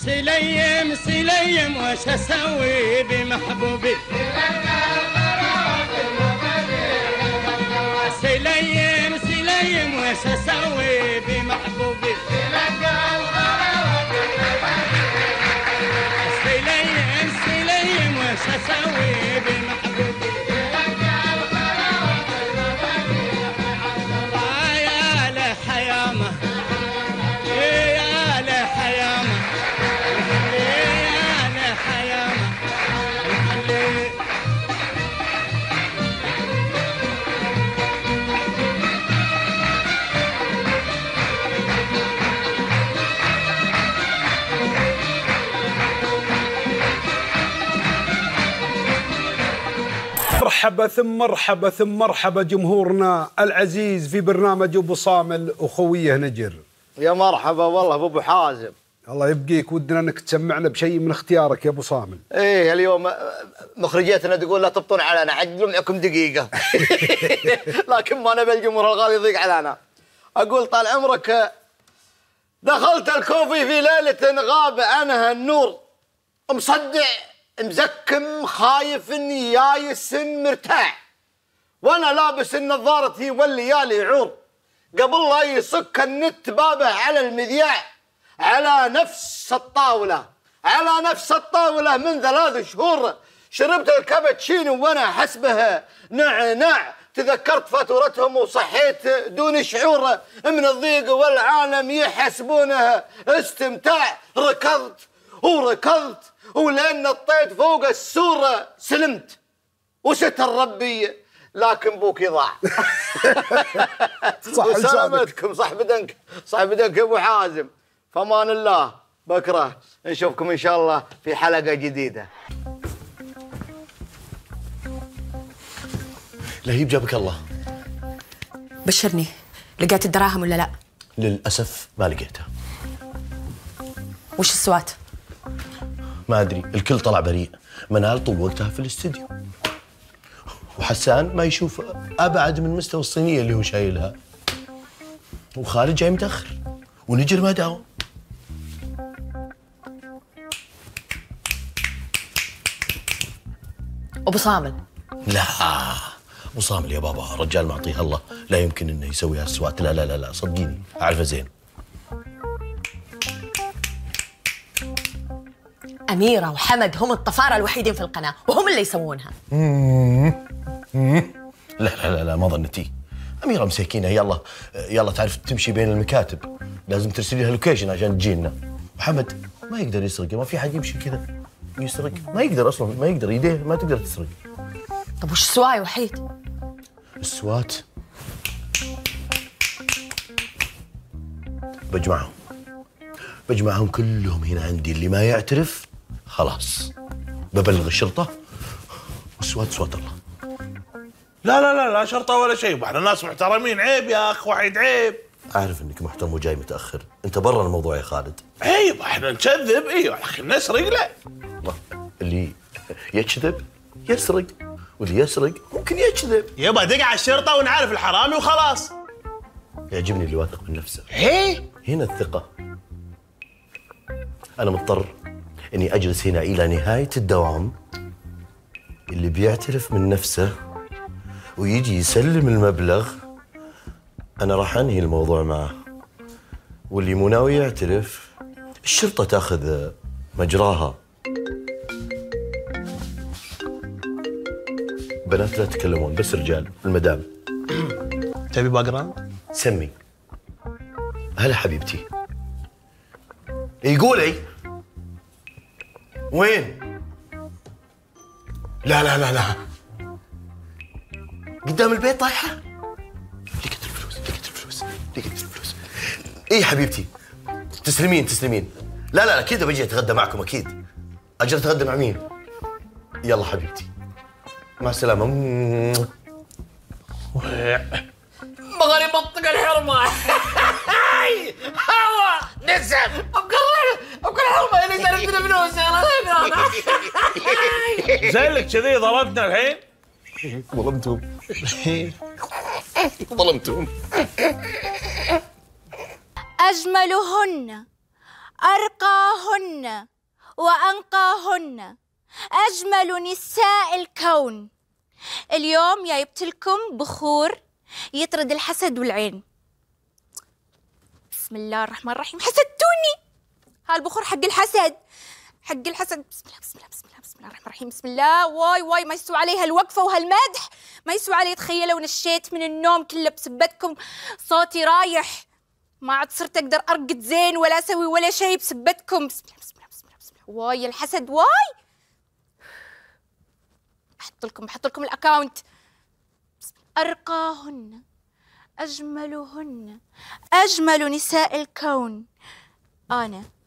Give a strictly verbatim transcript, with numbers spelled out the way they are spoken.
سليم سليم وش اسوي بمحبوبي سليم سليم وش اسوي بمحبوبي سليم سليم وش اسوي بمحبوبي يا له حيامه يا له حيامه يا له حيامه مرحبا ثم مرحبا ثم مرحبا جمهورنا العزيز في برنامج ابو صامل اخويه نجر. يا مرحبا والله بابو حازم. الله يبقيك، ودنا انك تسمعنا بشيء من اختيارك يا ابو صامل. ايه اليوم مخرجيتنا تقول لا تبطون علينا، عجلوا معكم دقيقه. لكن ما نبي الجمهور الغالي يضيق علينا. اقول طال عمرك دخلت الكوفي في ليله غاب عنها النور، مصدع مزكم خايف يايس مرتاح، وانا لابس النظارة والليالي عور، قبل لا يصك النت بابه على المذياع، على نفس الطاولة على نفس الطاولة من ثلاث شهور شربت الكابتشينو وانا حسبه نعناع، تذكرت فاتورتهم وصحيت دون شعور من الضيق والعالم يحسبونه استمتاع، ركضت وركضت ولأن نطيت فوق السور سلمت وستر ربي لكن بوكي ضاع. صح وسلامتكم صح بدنك صح بدنك يا ابو حازم. فمان الله، بكره نشوفكم ان شاء الله في حلقه جديده. لهيب جابك الله. بشرني، لقيت الدراهم ولا لا؟ للاسف ما لقيتها. وش السوات؟ ما ادري، الكل طلع بريء. منال طول وقتها في الاستديو، وحسان ما يشوف ابعد من مستوى الصينيه اللي هو شايلها، وخالد جاي متاخر، ونجر ما داوم. ابو صامل؟ لا ابو صامل يا بابا رجال معطيه الله، لا يمكن انه يسوي هالسوات. لا لا لا لا صدقيني اعرفه زين. أميرة وحمد هم الطفارة الوحيدين في القناة وهم اللي يسوونها. لا لا لا لا ما ظنتي. أميرة مساكينة، يلا يلا تعرف تمشي بين المكاتب، لازم ترسلي لها لوكيشن عشان تجينا. وحمد ما يقدر يسرق، ما في حد يمشي كذا ويسرق، ما يقدر أصلا، ما يقدر، يديه ما تقدر تسرق. طب وش السواي وحيد؟ السوات بجمعهم بجمعهم كلهم هنا عندي، اللي ما يعترف خلاص ببلغ الشرطة، والسوات سوات الله. لا لا لا لا شرطة ولا شيء، احنا ناس محترمين، عيب يا اخ وحيد عيب. أعرف إنك محترم وجاي متأخر، أنت برا الموضوع يا خالد. عيب احنا نكذب، ايوه لكن نسرق لا. اللي يكذب يسرق، واللي يسرق ممكن يكذب. يبا دق على الشرطة ونعرف الحرامي وخلاص. يعجبني اللي واثق من نفسه. ايه هنا الثقة. أنا مضطر إني أجلس هنا إلى نهاية الدوام. اللي بيعترف من نفسه ويجي يسلم المبلغ أنا راح أنهي الموضوع معه، واللي مو ناوي يعترف الشرطة تاخذ مجراها. بنات لا تتكلمون، بس رجال. المدام تبي باك جراوند؟ سمي. هلا حبيبتي. يقولي وين؟ لا لا لا لا قدام البيت طايحة. لقيت الفلوس لقيت الفلوس لقيت الفلوس. اي حبيبتي تسلمين تسلمين. لا لا اكيد بجي اتغدى معكم، اكيد. اجي اتغدى مع مين؟ يلا حبيبتي مع السلامة. بغري بطق الحرمة. هوا نسم ابقر ابقر الحرمة اللي سلفتنا فلوس. زي لك كذي ضربتنا الحين. ظلمتهم ظلمتهم. أجملهن أرقاهن وأنقاهن أجمل نساء الكون. اليوم جايبت لكم بخور يطرد الحسد والعين. بسم الله الرحمن الرحيم. حسدتوني. هالبخور حق الحسد، حق الحسد. بسم الله بسم الله بسم الله بسم الله الرحمن الرحيم. بسم الله. واي واي ما يسوى علي هالوقفة وهالمدح، ما يسوى علي. تخيلوا نشيت من النوم كله بسبتكم، صوتي رايح، ما عاد صرت اقدر ارقد زين ولا اسوي ولا شيء بسبتكم. بسم الله بسم الله بسم الله بسم الله. واي الحسد واي. بحط لكم بحط لكم الاكاونت. ارقاهن اجملهن اجمل نساء الكون انا